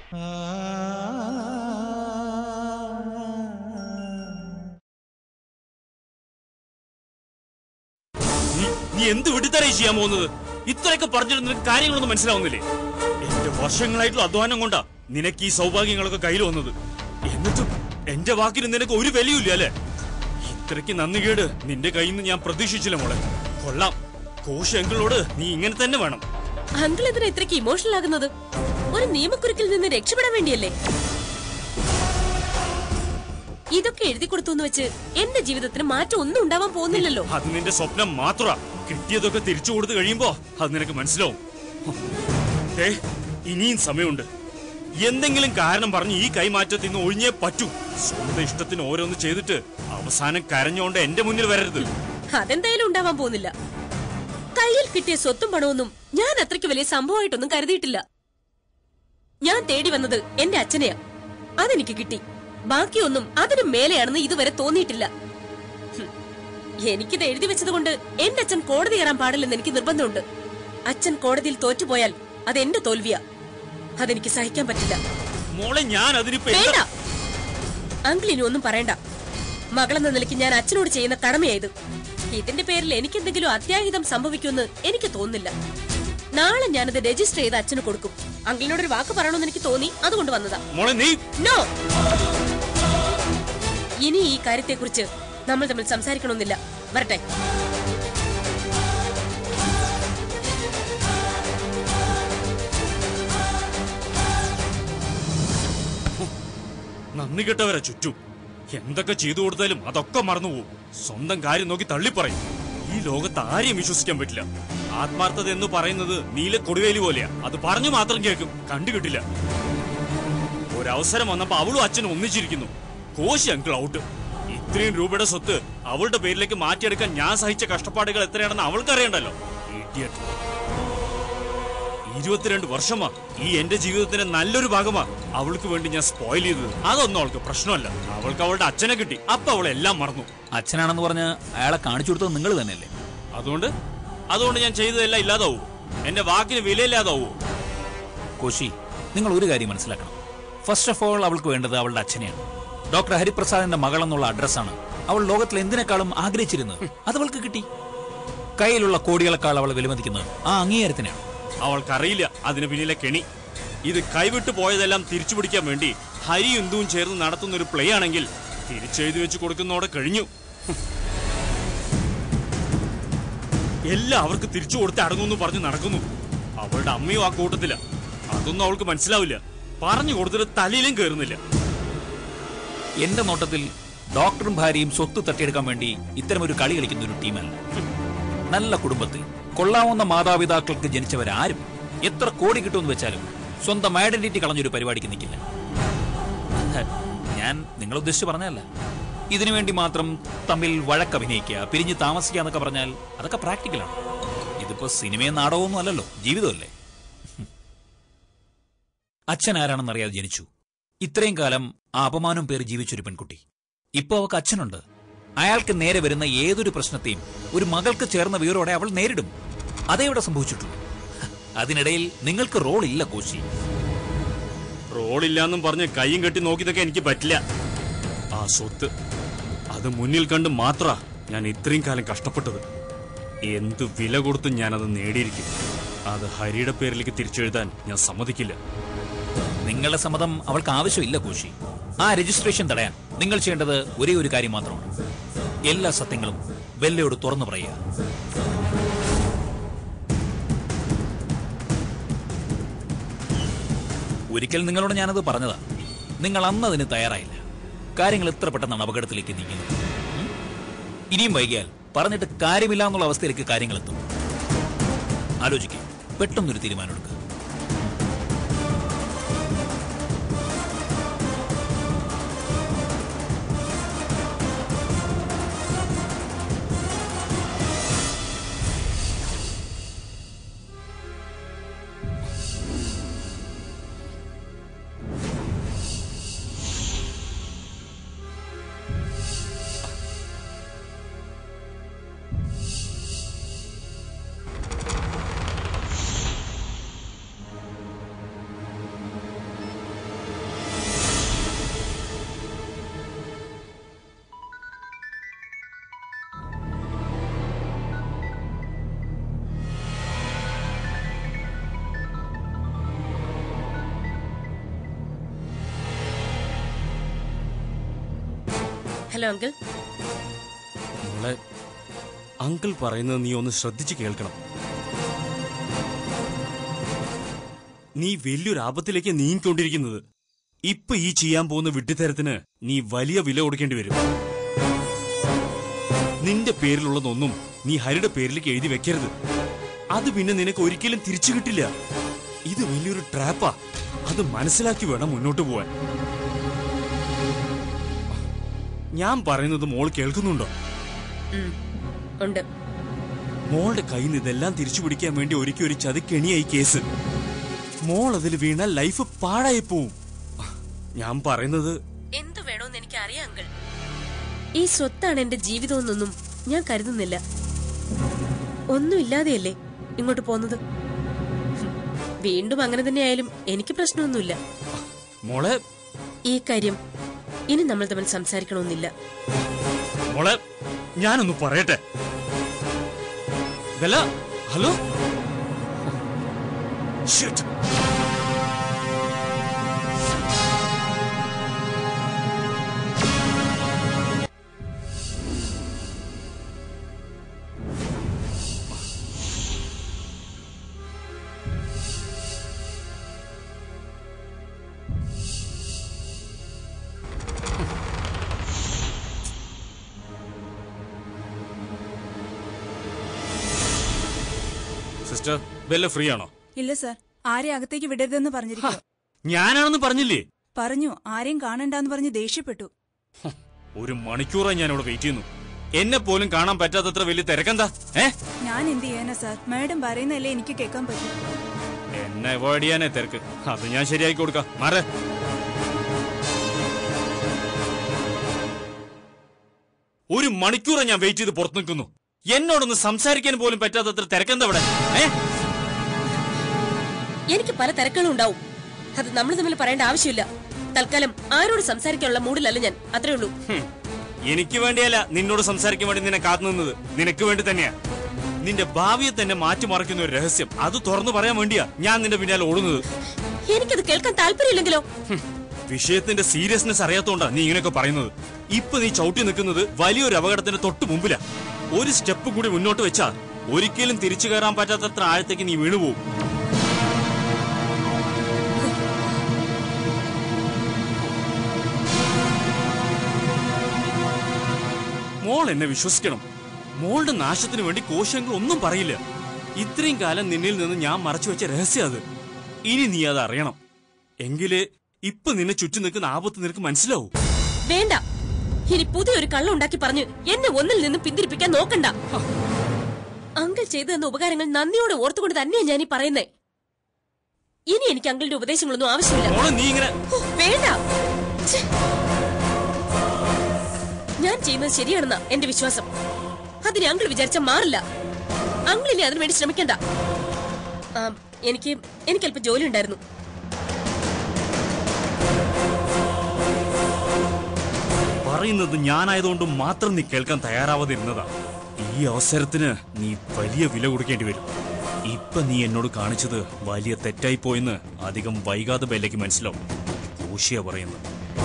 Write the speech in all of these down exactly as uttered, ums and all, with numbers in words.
നീ എന്ത് വിടുതറയും ചെയ്യാൻ പോകുന്നത്? ഇത്രയൊക്കെ പറഞ്ഞിട്ട് നിനക്ക് കാര്യങ്ങളൊന്നും മനസ്സിലാവുന്നില്ലേ? എന്റെ വർഷങ്ങളായിട്ടുള്ള അധ്വാനം കൊണ്ടാ നിനക്ക് ഈ സൗഭാഗ്യങ്ങളൊക്കെ കയ്യിൽ വന്നത്. എന്നിട്ടും എന്റെ വാക്കിന് നിനക്ക് ഒരു വിലയില്ല അല്ലെ? ഇത്രയ്ക്ക് നന്ദി കേട് നിന്റെ കയ്യിൽ നിന്ന് ഞാൻ പ്രതീക്ഷിച്ചില്ല മോളെ. കൊള്ളാം, കോശ അങ്കിളോട് നീ ഇങ്ങനെ തന്നെ വേണം. അങ്കിൾ എന്തിനാ ഇത്രയ്ക്ക് ഇമോഷണൽ ആകുന്നത്? ഒരു നിയമക്കുരുക്കിൽ നിന്ന് രക്ഷപ്പെടാൻ വേണ്ടിയല്ലേ? ഇതൊക്കെ എഴുതി കൊടുത്തു എന്ന് വെച്ച് എന്റെ ജീവിതത്തിന് മാറ്റം ഒന്നും ഉണ്ടാവാൻ പോകുന്നില്ലല്ലോ. അത് നിന്റെ സ്വപ്നം മാത്രമാ. കിട്ടിയതൊക്കെ തിരിച്ചു കൊടുത്തു കഴിയുമ്പോ അത് നിനക്ക് മനസ്സിലാവും. ഇനിയും സമയമുണ്ട്. എന്തെങ്കിലും കാരണം പറഞ്ഞ് ഈ കൈമാറ്റത്തിൽ നിന്ന് ഒഴിഞ്ഞേ പറ്റൂ. സ്വന്തം ഇഷ്ടത്തിന് ഓരോന്ന് ചെയ്തിട്ട് അവസാനം കരഞ്ഞോണ്ട് എന്റെ മുന്നിൽ വരരുത്. അതെന്തായാലും ഉണ്ടാവാൻ പോകുന്നില്ല. കയ്യിൽ കിട്ടിയ സ്വത്തും പണമൊന്നും ഞാൻ അത്രയ്ക്ക് വലിയ സംഭവമായിട്ടൊന്നും കരുതിയിട്ടില്ല. ഞാൻ തേടി വന്നത് എന്റെ അച്ഛനെയാ. അതെനിക്ക് കിട്ടി. ബാക്കിയൊന്നും അതിന് മേലെയാണെന്ന് ഇതുവരെ തോന്നിയിട്ടില്ല. എനിക്കിത് എഴുതി വെച്ചത് കൊണ്ട് എന്റെ അച്ഛൻ കോടതി കയറാൻ പാടില്ലെന്ന് എനിക്ക് നിർബന്ധമുണ്ട്. അച്ഛൻ കോടതിയിൽ തോറ്റുപോയാൽ അത് എന്റെ തോൽവിയാ. അതെനിക്ക് സഹിക്കാൻ പറ്റില്ല. മോളെ, ഞാൻ വേണ്ട അങ്കിൾ, ഇനി ഒന്നും പറയണ്ട. മകളെന്ന നിലയ്ക്ക് ഞാൻ അച്ഛനോട് ചെയ്യുന്ന കടമയായത്. ഇതിന്റെ പേരിൽ എനിക്കെന്തെങ്കിലും അത്യാഹിതം സംഭവിക്കുമെന്ന് എനിക്ക് തോന്നുന്നില്ല. നാളെ ഞാനത് രജിസ്റ്റർ ചെയ്ത് അച്ഛന് കൊടുക്കും. അങ്കിളിനോടൊരു വാക്ക് പറയണമെന്ന് എനിക്ക് തോന്നി, അതുകൊണ്ട് വന്നതാ. നോ, ഇനി ഈ കാര്യത്തെക്കുറിച്ച് നമ്മൾ തമ്മിൽ സംസാരിക്കണമെന്നില്ല. വരട്ടെ. നന്ദി കെട്ടവരെ ചുറ്റും എന്തൊക്കെ ചെയ്തു കൊടുത്താലും അതൊക്കെ മറന്നുപോകും. സ്വന്തം കാര്യം നോക്കി തള്ളിപ്പറയും. ഈ ലോകത്ത് ആരെയും വിശ്വസിക്കാൻ പറ്റില്ല. ആത്മാർത്ഥത എന്ന് പറയുന്നത് നീല കൊടുവേലി പോലെയാ. അത് പറഞ്ഞു മാത്രം കേൾക്കും, കണ്ടുകിട്ടില്ല. ഒരവസരം വന്നപ്പോ അവളും അച്ഛനും ഒന്നിച്ചിരിക്കുന്നു. Koshy uncle out. ഇത്രയും രൂപയുടെ സ്വത്ത് അവളുടെ പേരിലേക്ക് മാറ്റിയെടുക്കാൻ ഞാൻ സഹിച്ച കഷ്ടപ്പാടുകൾ എത്രയാണെന്ന് അവൾക്കറിയണ്ടല്ലോ. ഇരുപത്തിരണ്ട് വർഷമാ ഈ എന്റെ ജീവിതത്തിന്റെ നല്ലൊരു ഭാഗമാ അവൾക്ക് വേണ്ടി ഞാൻ സ്പോയിൽ ചെയ്തത്. അതൊന്നും അവൾക്ക് പ്രശ്നമല്ല. അവൾക്ക് അവളുടെ അച്ഛനെ കിട്ടി. അപ്പൊ അവളെല്ലാം മറന്നു. അച്ഛനാണെന്ന് പറഞ്ഞ് അയാളെ കാണിച്ചു കൊടുത്തത് നിങ്ങൾ തന്നെയല്ലേ? അതുകൊണ്ട് അതുകൊണ്ട് ഞാൻ ചെയ്തതെല്ലാം ഇല്ലാതാവൂ? എന്റെ വാക്കിന് വിലയില്ലാതാവൂ? കോശി, നിങ്ങൾ ഒരു കാര്യം മനസ്സിലാക്കണം. ഫസ്റ്റ് ഓഫ് ഓൾ അവൾക്ക് വേണ്ടത് അവളുടെ അച്ഛനെയാണ്. ഡോക്ടർ ഹരിപ്രസാദിന്റെ മകൾ എന്നുള്ള അഡ്രസ്സാണ് അവൾ ലോകത്തിൽ എന്തിനേക്കാളും ആഗ്രഹിച്ചിരുന്നത്. അത് അവൾക്ക് കിട്ടി. കയ്യിലുള്ള കോടികളെക്കാൾ അവൾ വിലമതിക്കുന്നത് ആ അംഗീകാരത്തിനാണ്. അവൾക്കറിയില്ല അതിന് പിന്നിലെ കെണി. ഇത് കൈവിട്ടു പോയതെല്ലാം തിരിച്ചു പിടിക്കാൻ വേണ്ടി ഹരി എന്തും ചേർന്ന് നടത്തുന്ന ഒരു പ്ലേ ആണെങ്കിൽ തിരിച്ചെഴുതി വെച്ച് കൊടുക്കുന്നതോടെ കഴിഞ്ഞു. എല്ലാം അവർക്ക് തിരിച്ചു കൊടുത്ത് അടങ്ങുന്നു പറഞ്ഞ് നടക്കുന്നു. അവളുടെ അമ്മയും ആ കൂട്ടത്തില്ല. അതൊന്നും അവൾക്ക് മനസ്സിലാവില്ല. പറഞ്ഞു കൊടുത്തിട്ട് തലയിലും കയറുന്നില്ല. എന്റെ നോട്ടത്തിൽ ഡോക്ടറും ഭാര്യയും സ്വത്ത് തട്ടിയെടുക്കാൻ വേണ്ടി ഇത്തരമൊരു കളി കളിക്കുന്ന ഒരു ടീമല്ല. നല്ല കുടുംബത്തിൽ കൊള്ളാവുന്ന മാതാപിതാക്കൾക്ക് ജനിച്ചവരാരും എത്ര കോടി കിട്ടുമെന്ന് വെച്ചാലും സ്വന്തം ഐഡന്റിറ്റി കളഞ്ഞൊരു പരിപാടിക്ക് നിൽക്കില്ല. ഞാൻ നിങ്ങൾ ഉദ്ദേശിച്ച് പറഞ്ഞതല്ല. ഇതിനുവേണ്ടി മാത്രം തമ്മിൽ വഴക്കഭിനയിക്കുക, പിരിഞ്ഞ് താമസിക്കുക എന്നൊക്കെ പറഞ്ഞാൽ അതൊക്കെ പ്രാക്ടിക്കലാണ്. ഇതിപ്പോ സിനിമയും നാടകമൊന്നും അല്ലല്ലോ, ജീവിതമല്ലേ. അച്ഛൻ ആരാണെന്നറിയാതെ ജനിച്ചു. ഇത്രയും കാലം ആ അപമാനം പേര് ജീവിച്ചൊരു പെൺകുട്ടി. ഇപ്പൊ അവൾക്ക് അച്ഛനുണ്ട്. അയാൾക്ക് നേരെ വരുന്ന ഏതൊരു പ്രശ്നത്തെയും ഒരു മകൾക്ക് ചേർന്ന വീറോടെ അവൾ നേരിടും. അതേ ഇവിടെ സംഭവിച്ചിട്ടുള്ളൂ. അതിനിടയിൽ നിങ്ങൾക്ക് റോൾ ഇല്ല കോശി. റോളില്ലാന്നും പറഞ്ഞ് കൈയും കെട്ടി നോക്കിയതൊക്കെ എനിക്ക് പറ്റില്ല. ആ സ്വത്ത് അത് മുന്നിൽ കണ്ട് മാത്രാ ഞാൻ ഇത്രയും കാലം കഷ്ടപ്പെട്ടത്. എന്ത് വില കൊടുത്തും ഞാനത് നേടിയിരിക്കും. അത് ഹരിയുടെ പേരിലേക്ക് തിരിച്ചെഴുതാൻ ഞാൻ സമ്മതിക്കില്ല. നിങ്ങളുടെ സമ്മതം അവൾക്ക് ആവശ്യമില്ല കോശി. ആ രജിസ്ട്രേഷൻ തടയാൻ നിങ്ങൾ ചെയ്യേണ്ടത് ഒരേ ഒരു കാര്യം മാത്രമാണ്. എല്ലാ സത്യങ്ങളും വെല്ലയോട് തുറന്നു പറയുക. ഒരിക്കൽ നിങ്ങളോട് ഞാനത് പറഞ്ഞതാ. നിങ്ങൾ അന്ന് അതിന് തയ്യാറായില്ല. കാര്യങ്ങൾ എത്ര പെട്ടെന്നാണ് അപകടത്തിലേക്ക് നീങ്ങുന്നത്. ഇനിയും വൈകിയാൽ പറഞ്ഞിട്ട് കാര്യമില്ല എന്നുള്ള അവസ്ഥയിലേക്ക് കാര്യങ്ങൾ എത്തും. ആലോചിക്കുക, പെട്ടെന്നൊരു തീരുമാനമെടുക്കുക. Hello uncle. മോളെ, അങ്കിൾ പറയുന്നത് നീ ഒന്ന് ശ്രദ്ധിച്ച് കേൾക്കണം. നീ വലിയൊരു ആപത്തിലേക്ക് നീങ്ങിക്കൊണ്ടിരിക്കുന്നത്. ഇപ്പൊ ഈ ചെയ്യാൻ പോകുന്ന വിഡ്ഢിത്തരത്തിന് നീ വലിയ വില കൊടുക്കേണ്ടി വരും. നിന്റെ പേരിലുള്ളതൊന്നും നീ ഹരിയുടെ പേരിലേക്ക് എഴുതി വെക്കരുത്. അത് പിന്നെ നിനക്ക് ഒരിക്കലും തിരിച്ചു കിട്ടില്ല. ഇത് വലിയൊരു ട്രാപ്പാ. അത് മനസ്സിലാക്കി വേണം മുന്നോട്ട് പോവാൻ. ഞാൻ പറയുന്നത് മോൾ കേൾക്കുന്നുണ്ടോ? ഉണ്ട്. മോളുടെ കയ്യിൽ നിന്ന് ഇതെല്ലാം തിരിച്ചു പിടിക്കാൻ വേണ്ടി ഒരുക്കി ഒരു ചതിക്കെണിയായി കേസ്. മോൾ അതിൽ വീണാൽ ലൈഫ് പാഴായി പോവും. ഞാൻ പറയുന്നത് എന്തു വേണോന്ന് എനിക്ക് അറിയാം അങ്കിൾ. ഈ സ്വത്താണ് എന്റെ ജീവിതമെന്നൊന്നും ഞാൻ കരുതുന്നില്ല. ഒന്നുമില്ലാതെയല്ലേ ഇങ്ങോട്ട് പോന്നത്. വീണ്ടും അങ്ങനെ തന്നെയായാലും എനിക്ക് പ്രശ്നമൊന്നുമില്ല. മോളെ, ഈ കാര്യം ഇനി നമ്മൾ തമ്മിൽ സംസാരിക്കണമെന്നില്ല. മോളെ, ഞാനൊന്ന് പറയട്ടെ. Hello. Shit. Sister, Bella free ആണോ? ഇല്ല സർ, ആരെയും അകത്തേക്ക് വിടരുതെന്ന് പറഞ്ഞിരിക്കും. ഞാനാണെന്ന് പറഞ്ഞില്ലേ? പറഞ്ഞു. ആരെയും കാണണ്ടെന്ന് പറഞ്ഞ് ദേഷ്യപ്പെട്ടു. ഒരു മണിക്കൂറായി ഞാൻ ഇവിടെ വെയിറ്റ് ചെയ്യുന്നു. എന്നെ പോലും കാണാൻ പറ്റാത്തത്ര വലിയ തിരക്കെന്താ? ഏ ഞാൻ എന്ത് ചെയ്യാനാ സാർ? മാഡം പറയുന്നല്ലേ എനിക്ക് കേൾക്കാൻ പറ്റും. എന്നെ അവോയ്ഡ് ചെയ്യാനേ തിരക്ക്. അത് ഞാൻ ശരിയാക്കി കൊടുക്കാം. മാറേ. ഒരു മണിക്കൂറായി ഞാൻ വെയിറ്റ് ചെയ്ത് പുറത്തു നിൽക്കുന്നു. എന്നോടൊന്ന് സംസാരിക്കാൻ പോലും പറ്റാത്തത്ര തിരക്കെന്താ ഇവിടെ? എനിക്ക് പല തിരക്കുകളും ഉണ്ടാവും. അത് നമ്മൾ തമ്മിൽ പറയേണ്ട ആവശ്യമില്ല. തൽക്കാലം ആരോട് സംസാരിക്കാനുള്ള മൂഡിലല്ല ഞാൻ. അത്രേ ഉള്ളൂ. എനിക്ക് വേണ്ടിയല്ല നിന്നോട് സംസാരിക്കാൻ വേണ്ടി നിന്നെ കാത്തുനിന്നത്. നിനക്ക് വേണ്ടി തന്നെയാ. നിന്റെ ഭാവിയെ തന്നെ മാറ്റിമറിക്കുന്ന ഒരു രഹസ്യം അത് തുറന്നു പറയാൻ വേണ്ടിയാ ഞാൻ നിന്റെ പിന്നാലെ ഓടുന്നത്. എനിക്കത് കേൾക്കാൻ താല്പര്യമില്ലെങ്കിലോ? വിഷയത്തിന്റെ സീരിയസ്നെസ് അറിയാത്തോണ്ടാ നീ ഇങ്ങനെയൊക്കെ പറയുന്നത്. ഇപ്പൊ നീ ചവിട്ടി നിൽക്കുന്നത് വലിയൊരു അപകടത്തിന്റെ തൊട്ട് മുമ്പിലാ. ഒരു സ്റ്റെപ്പ് കൂടി മുന്നോട്ട് വെച്ചാ ഒരിക്കലും തിരിച്ചു കയറാൻ പറ്റാത്തത്ര ആഴത്തേക്ക് നീ വീണുപോകും. മോൾ എന്നെ വിശ്വസിക്കണം. മോളുടെ നാശത്തിന് വേണ്ടി കോശങ്ങൾ ഒന്നും പറയില്ല. ഇത്രയും കാലം നിന്നിൽ നിന്ന് ഞാൻ മറച്ചു വെച്ച രഹസ്യം അത്. ഇനി നീ അത് അറിയണം. എങ്കിലേ ഇപ്പൊ നിന്നെ ചുറ്റും നിൽക്കുന്ന ആപത്ത് നിനക്ക് മനസ്സിലാവും. വേണ്ട. ഇനി പുതിയൊരു കള്ളം ഉണ്ടാക്കി പറഞ്ഞ് എന്നെ ഒന്നിൽ നിന്നും പിന്തിരിപ്പിക്കാൻ നോക്കണ്ട. അങ്കിൾ ചെയ്തു തന്ന ഉപകാരങ്ങൾ നന്ദിയോടെ ഓർത്തുകൊണ്ട് തന്നെയാ ഞാൻ ഈ പറയുന്നേ. ഇനി എനിക്ക് അങ്കിളിന്റെ ഉപദേശങ്ങളൊന്നും ആവശ്യമില്ല. നീ ഇങ്ങനെ വേണ്ട. ഞാൻ ചെയ്യുന്നത് ശരിയാണെന്നാ എന്റെ വിശ്വാസം. അതിന് അങ്കിൾ വിചാരിച്ച മാറില്ല. അങ്കിൾ ഇനി അതിനു വേണ്ടി ശ്രമിക്കണ്ട. എനിക്ക് എനിക്ക് അല്പം ജോലി ഉണ്ടായിരുന്നു. പറയുന്നത് ഞാനായതുകൊണ്ട് മാത്രം നീ കേൾക്കാൻ തയ്യാറാവാതിരുന്നതാ. ഈ അവസരത്തിന് നീ വലിയ വില കൊടുക്കേണ്ടി വരും. ഇപ്പൊ നീ എന്നോട് കാണിച്ചത് വലിയ തെറ്റായി പോയെന്ന് അധികം വൈകാതെ ബെല്ലയ്ക്ക് മനസ്സിലാവും. ഊഷിയ പറയുന്നത്.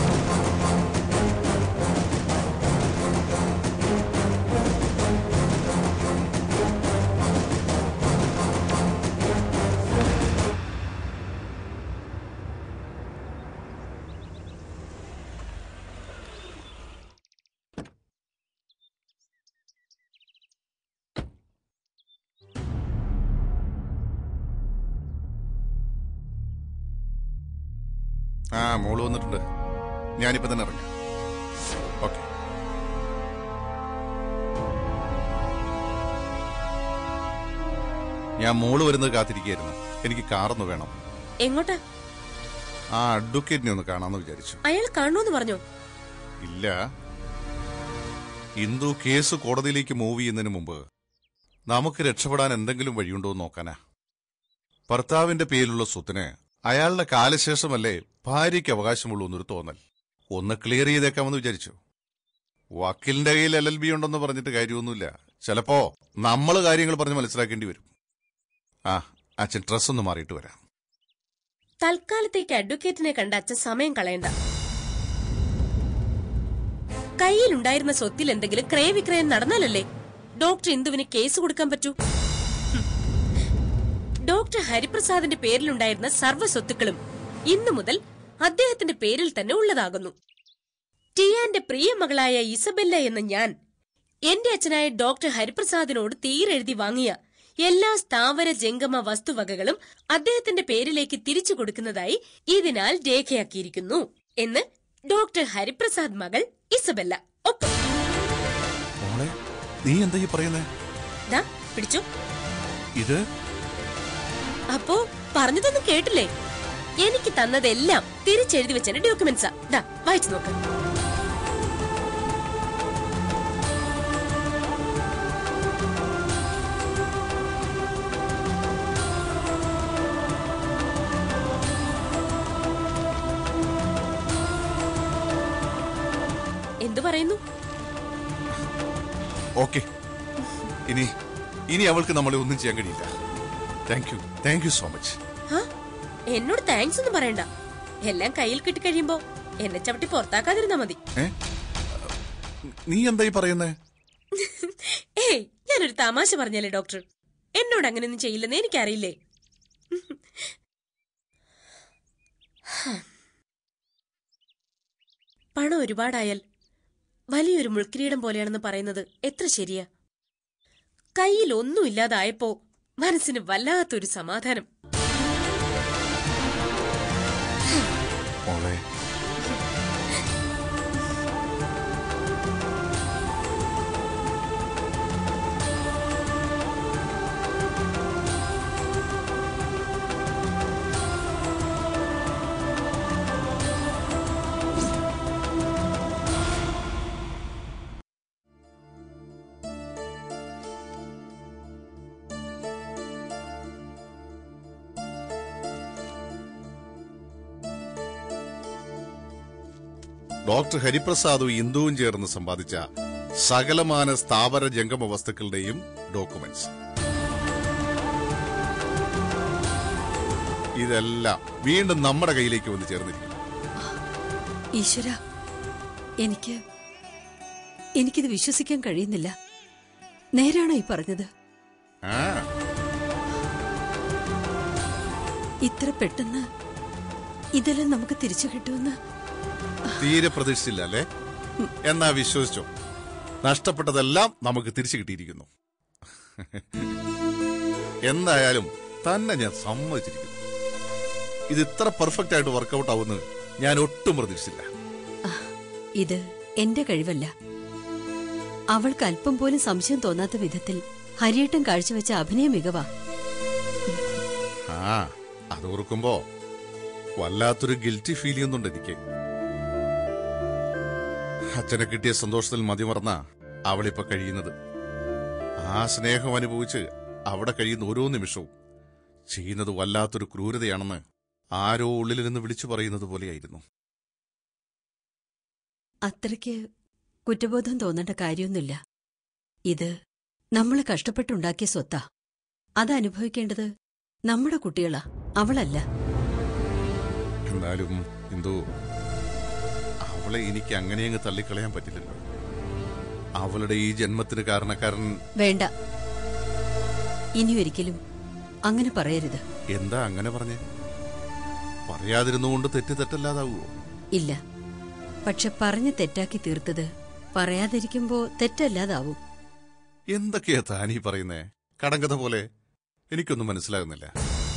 ആ മോള് വന്നിട്ടുണ്ട്. ഞാനിപ്പോ തന്നെ ഇറങ്ങാം. ഓക്കെ. ഞാൻ മോള് വരുന്നത് കാത്തിരിക്കുകയായിരുന്നു. എനിക്ക് കാറൊന്ന് വേണം. എങ്ങോട്ടാ? ആ അഡ്വക്കേറ്റിനെ ഒന്ന് കാണാമെന്ന് വിചാരിച്ചു. അയാൾ കാണുമെന്ന് പറഞ്ഞോ? ഇല്ല. ഇന്ദു കേസ് കോടതിയിലേക്ക് മൂവ് ചെയ്യുന്നതിന് മുമ്പ് നമുക്ക് രക്ഷപ്പെടാൻ എന്തെങ്കിലും വഴിയുണ്ടോ എന്ന് നോക്കാനാ. ഭർത്താവിന്റെ പേരിലുള്ള സ്വത്തിന് അയാളുടെ കാലശേഷമല്ലേ ഭാര്യയ്ക്ക് അവകാശമുള്ളൂ എന്നൊരു തോന്നൽ. ഒന്ന് ക്ലിയർ ചെയ്തേക്കാമെന്ന് വിചാരിച്ചു. വക്കീലിന്റെ കയ്യിൽ എൽ എൽ ബി ഉണ്ടെന്ന് പറഞ്ഞിട്ട് കാര്യമൊന്നുമില്ല. ചിലപ്പോ നമ്മൾ കാര്യങ്ങൾ പറഞ്ഞ് മനസ്സിലാക്കേണ്ടി വരും. ആ അച്ഛൻ ഡ്രസ് ഒന്ന് മാറിയിട്ട് വരാം. തൽക്കാലത്തേക്ക് അഡ്വക്കേറ്റിനെ കണ്ട അച്ഛൻ സമയം കളയണ്ട. കയ്യിലുണ്ടായിരുന്ന സ്വത്തിൽ എന്തെങ്കിലും ക്രയവിക്രയം നടന്നാലല്ലേ ഡോക്ടർ ഇന്ദുവിന് കേസ് കൊടുക്കാൻ പറ്റൂ. ഡോക്ടർ ഹരിപ്രസാദിന്റെ പേരിലുണ്ടായിരുന്ന സർവ്വ സ്വത്തുക്കളും ഇന്നു മുതൽ അദ്ദേഹത്തിന്റെ പേരിൽ തന്നെ ഉള്ളതാകുന്നു. ടിയാന്റെ പ്രിയ മകളായ ഇസബെല്ല എന്ന ഞാൻ എന്റെ അച്ഛനായ ഡോക്ടർ ഹരിപ്രസാദിനോട് തീരെഴുതി വാങ്ങിയ എല്ലാ സ്ഥാവര ജംഗമ വസ്തുവകകളും അദ്ദേഹത്തിന്റെ പേരിലേക്ക് തിരിച്ചു കൊടുക്കുന്നതായി ഇതിനാൽ രേഖയാക്കിയിരിക്കുന്നു എന്ന് ഡോക്ടർ ഹരിപ്രസാദ് മകൾ ഇസബെല്ല ഒപ്പം. നീ എന്താ ഈ പറയുന്നേ? ദാ പിടിച്ചു. ഇത് അപ്പോ പറഞ്ഞതൊന്നും കേട്ടില്ലേ? എനിക്ക് തന്നതെല്ലാം തിരിച്ചെഴുതി വെച്ചെന്റെ ഡോക്യുമെന്റ്സാ. ദാ വായിച്ചു നോക്ക്. എന്തു പറയുന്നു? ഓക്കെ, ഇനി ഇനി അവൾക്ക് നമ്മളെ ഒന്നും ചെയ്യാൻ കഴിയില്ല. Thank you thank you so much. എന്നോട് താങ്ക്സ് ഒന്നും പറയണ്ട. എല്ലാം കയ്യിൽ കിട്ടിക്കഴിയുമ്പോ എന്നെ ചവിട്ടി പുറത്താക്കാതിരുന്നാ മതി. നീ എന്തായി പറയുന്നേ? ഏയ്, ഞാനൊരു തമാശ പറഞ്ഞല്ലേ ഡോക്ടർ. എന്നോട് അങ്ങനെയൊന്നും ചെയ്യില്ലെന്ന് എനിക്കറിയില്ലേ. പണം ഒരുപാടായാൽ വലിയൊരു മുൾക്കിരീടം പോലെയാണെന്ന് പറയുന്നത് എത്ര ശരിയാ. കയ്യിൽ ഒന്നുമില്ലാതായപ്പോ മനസ്സിന് വല്ലാത്തൊരു സമാധാനം. ഡോക്ടർ ഹരിപ്രസാദും ഇന്ദുവും ചേർന്ന് സമ്പാദിച്ച സകലമാന സ്ഥാവര ജംഗമ വസ്തുക്കളുടെയും ഡോക്യുമെന്റ്സ്. ഇതെല്ലാം വീണ്ടും നമ്മുടെ കയ്യിലേക്ക് വന്ന് ചേർന്നിരിക്കുന്നു. ഈശ്വര, എനിക്ക് എനിക്കിത് വിശ്വസിക്കാൻ കഴിയുന്നില്ല. നേരാണോ ഈ പറഞ്ഞത്? ഇത്ര പെട്ടെന്ന് ഇതെല്ലാം നമുക്ക് തിരിച്ചു കിട്ടുമെന്ന് തീരെ പ്രതീക്ഷിച്ചില്ല അല്ലേ? എന്നാ വിശ്വസിച്ചോ, നഷ്ടപ്പെട്ടതെല്ലാം നമുക്ക് തിരിച്ചു കിട്ടിയിരിക്കുന്നു. എന്തായാലും തന്നെ ഞാൻ സമ്മതിച്ചിരിക്കുന്നു. ഇത് ഇത്ര പെർഫെക്റ്റ് ആയിട്ട് വർക്കൗട്ട് ആവുമെന്ന് ഞാൻ ഒട്ടും പ്രതീക്ഷിച്ചില്ല. ഇത് എന്റെ കഴിവല്ല. അവൾക്ക് അല്പം പോലും സംശയം തോന്നാത്ത വിധത്തിൽ ഹരിയേട്ടൻ കാഴ്ചവെച്ച അഭിനയ മികവാ. ആ, അത് ഓർക്കുമ്പോ വല്ലാത്തൊരു ഗിൽറ്റി ഫീൽ ചെയ്യുന്നുണ്ട് എനിക്ക്. അച്ഛനെ കിട്ടിയ സന്തോഷത്തിൽ മതിമറന്ന അവളിപ്പോ കഴിയുന്നത്. ആ സ്നേഹം അനുഭവിച്ച് അവിടെ കഴിയുന്ന ഓരോ നിമിഷവും ചെയ്യുന്നത് വല്ലാത്തൊരു ക്രൂരതയാണെന്ന് ആരോ ഉള്ളിൽ നിന്ന് വിളിച്ചു പറയുന്നത് പോലെയായിരുന്നു. അത്രയ്ക്ക് കുറ്റബോധം തോന്നേണ്ട കാര്യമൊന്നുമില്ല. ഇത് നമ്മൾ കഷ്ടപ്പെട്ടുണ്ടാക്കിയ സ്വത്താ. അതനുഭവിക്കേണ്ടത് നമ്മുടെ കുട്ടികളാ, അവളല്ല. എന്നാലും എന്തോ അവളെ എനിക്ക് അങ്ങനെയങ്ങ് തള്ളിക്കളയാൻ പറ്റില്ലല്ലോ. അവളുടെ ഈ ജന്മത്തിന് കാരണക്കാരൻ. വേണ്ട, ഇനിയൊരിക്കലും അങ്ങനെ പറയരുത്. എന്താ അങ്ങനെ പറഞ്ഞേ? പറയാതിരുന്നുകൊണ്ട് തെറ്റ് തെറ്റല്ലാതാവുമോ? ഇല്ല, പക്ഷെ പറഞ്ഞ് തെറ്റാക്കി തീർത്തത് പറയാതിരിക്കുമ്പോ തെറ്റല്ലാതാവും. എന്തൊക്കെയാ താനീ പറയുന്നേ? കടങ്കഥ പോലെ. എനിക്കൊന്നും മനസ്സിലാകുന്നില്ല.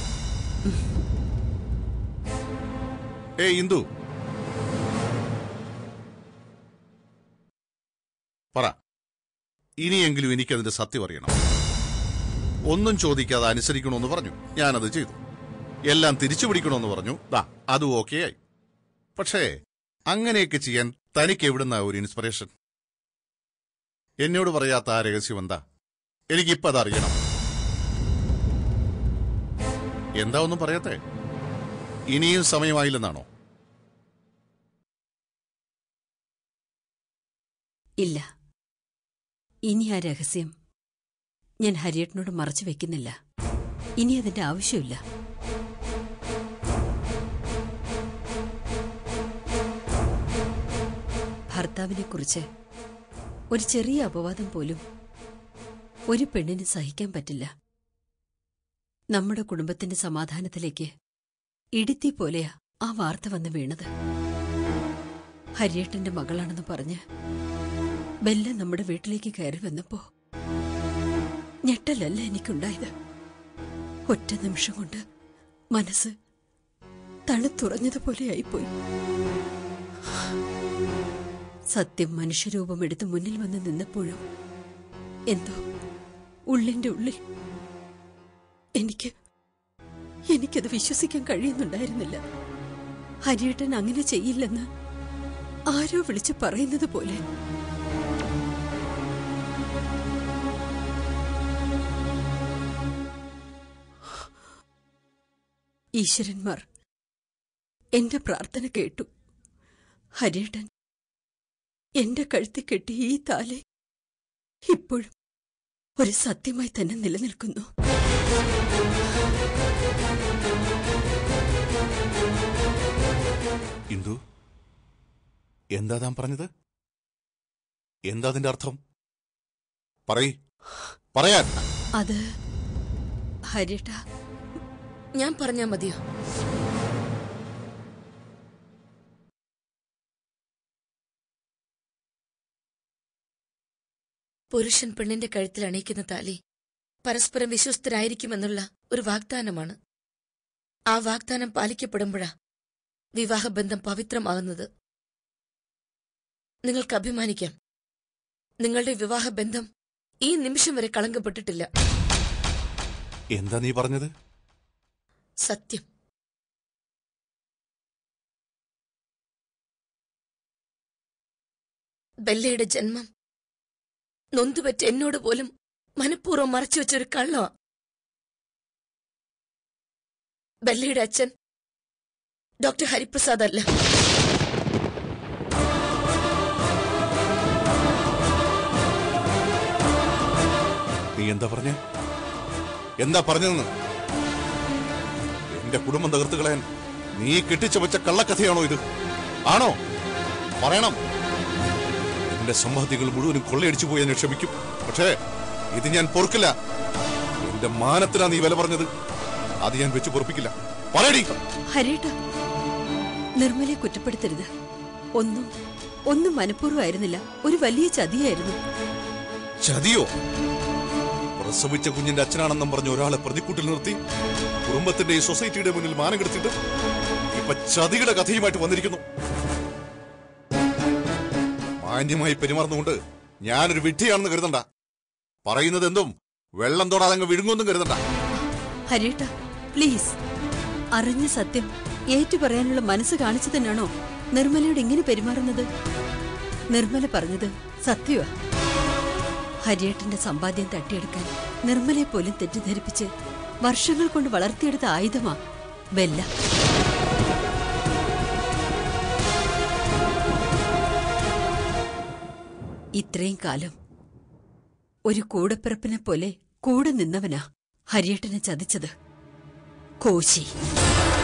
ഏ ഇന്ദു, പറ, ഇനിയെങ്കിലും എനിക്കതിന്റെ സത്യം അറിയണം. ഒന്നും ചോദിക്കാതെ അനുസരിക്കണമെന്ന് പറഞ്ഞു, ഞാനത് ചെയ്തു. എല്ലാം തിരിച്ചു പിടിക്കണമെന്ന് പറഞ്ഞു, ദാ അതും ഓക്കെ ആയി. പക്ഷേ അങ്ങനെയൊക്കെ ചെയ്യാൻ തനിക്ക് എവിടുന്ന ഒരു ഇൻസ്പിറേഷൻ? എന്നോട് പറയാത്ത ആ രഹസ്യം എന്താ? എനിക്കിപ്പോ അതറിയണം. എന്താ ഒന്നും പറയട്ടെ? ഇനിയും സമയമായില്ലെന്നാണോ? ഇല്ല, ഇനി ആ രഹസ്യം ഞാൻ ഹരിയേട്ടനോട് മറച്ചു വെക്കുന്നില്ല. ഇനി അതിന്റെ ആവശ്യമില്ല. ഭർത്താവിനെ കുറിച്ച് ഒരു ചെറിയ അപവാദം പോലും ഒരു പെണ്ണിന് സഹിക്കാൻ പറ്റില്ല. നമ്മുടെ കുടുംബത്തിന്റെ സമാധാനത്തിലേക്ക് ഇടിത്തി പോലെയാ ആ വാർത്ത വന്ന് വീണത്. ഹരിയേട്ടന്റെ മകളാണെന്ന് പറഞ്ഞ് ബെല്ല നമ്മുടെ വീട്ടിലേക്ക് കയറി വന്നപ്പോ ഞെട്ടലല്ല എനിക്കുണ്ടായത്. ഒറ്റ നിമിഷം കൊണ്ട് മനസ്സ് തണുത്തുറഞ്ഞതുപോലെയായിപ്പോയി. സത്യം മനുഷ്യരൂപമെടുത്ത് മുന്നിൽ വന്ന് നിന്നപ്പോഴും എന്തോ ഉള്ളിന്റെ ഉള്ളിൽ എനിക്ക് എനിക്കത് വിശ്വസിക്കാൻ കഴിയുന്നുണ്ടായിരുന്നില്ല. ഹരിയേട്ടൻ അങ്ങനെ ചെയ്യില്ലെന്ന് ആരോ വിളിച്ചു പറയുന്നത് പോലെ. ഈശ്വരന്മാർ എന്റെ പ്രാർത്ഥന കേട്ടു. ഹരിയേട്ടൻ എന്റെ കഴുത്തി കെട്ടി ഈ താലി ഇപ്പോഴും ഒരു സത്യമായി തന്നെ നിലനിൽക്കുന്നു. ഇന്ദു, എന്താ താൻ പറഞ്ഞത്? എന്താ അതിന്റെ അർത്ഥം? പറയ്, പറയാൻ. അത് ഹരിയേട്ട, ഞാൻ പറഞ്ഞാ മതിയോ? പുരുഷൻ പെണ്ണിന്റെ കഴുത്തിൽ അണിയിക്കുന്ന താലി പരസ്പരം വിശ്വസ്തരായിരിക്കുമെന്നുള്ള ഒരു വാഗ്ദാനമാണ്. ആ വാഗ്ദാനം പാലിക്കപ്പെടുമ്പോഴാ വിവാഹബന്ധം പവിത്രമാകുന്നത്. നിങ്ങൾക്ക് അഭിമാനിക്കാം, നിങ്ങളുടെ വിവാഹബന്ധം ഈ നിമിഷം വരെ കളങ്കപ്പെട്ടിട്ടില്ല. എന്താ നീ പറഞ്ഞത്? സത്യം. ബെല്ലയുടെ ജന്മം നൊന്തുപറ്റ എന്നോട് പോലും മനഃപൂർവ്വം മറച്ചുവെച്ചൊരു കള്ളമാ. ബെല്ലയുടെ അച്ഛൻ ഡോക്ടർ ഹരിപ്രസാദ് അല്ല. നീ എന്താ പറഞ്ഞേ? എന്താ പറഞ്ഞതെന്ന്? എന്റെ കുടുംബം തകർത്തു കളയാൻ നീ കെട്ടിച്ചവച്ച കള്ളക്കഥയാണോ ഇത്? ആണോ? പറയണം. എന്റെ സമ്പാദ്യങ്ങൾ മുഴുവനും കൊള്ളയടിച്ചു പോയി ഞാൻ ക്ഷമിക്കും. പക്ഷേ ഇത് ഞാൻ പൊറുക്കില്ല. എന്റെ മാനത്തിനാ നീ വില പറഞ്ഞത്. അത് ഞാൻ വെച്ച് പൊറുപ്പിക്കില്ല. പറയടി. ഹരിയേട്ട, നിർമ്മലെ കുറ്റപ്പെടുത്തരുത്. ഒന്നും ഒന്നും മനഃപൂർവ്വമായിരുന്നില്ല. ഒരു വലിയ ചതിയായിരുന്നു. ചതിയോ? പ്രസവിച്ച കുഞ്ഞിന്റെ അച്ഛനാണെന്നും പറഞ്ഞ ഒരാളെ പ്രതിക്കൂട്ടിൽ നിർത്തി കുടുംബത്തിന്റെ ഈ സൊസൈറ്റിയുടെ മുന്നിൽ മാനം കെടുത്തിട്ട് ഇപ്പൊ ചതിയുടെ കഥയുമായിട്ട് വന്നിരിക്കുന്നു. മാന്യമായി പെരുമാറുന്നുകൊണ്ട് ഞാനൊരു വിഡ്ഢിയാണെന്ന് കരുതണ്ട. പറയുന്നത് എന്തും വെള്ളം തൊടാതെ അങ്ങ് വിഴുങ്ങൊന്നും കരുതണ്ട. ഹരിയേട്ട, പ്ലീസ്. അറിഞ്ഞ സത്യം ഏറ്റു പറയാനുള്ള മനസ്സ് കാണിച്ചു തന്നെയാണോ നിർമ്മലയോട് ഇങ്ങനെ പെരുമാറുന്നത്? നിർമ്മല പറഞ്ഞത് സത്യമാ. ഹരിയേട്ടന്റെ സമ്പാദ്യം തട്ടിയെടുക്കാൻ നിർമ്മലയെ പോലും തെറ്റിദ്ധരിപ്പിച്ച് വർഷങ്ങൾ കൊണ്ട് വളർത്തിയെടുത്ത ആയുധമാ ബെല്ല. ഇത്രയും കാലം ഒരു കൂടപ്പിറപ്പിനെ പോലെ കൂടെ നിന്നവനാ ഹരിയേട്ടനെ ചതിച്ചത്. കോശി.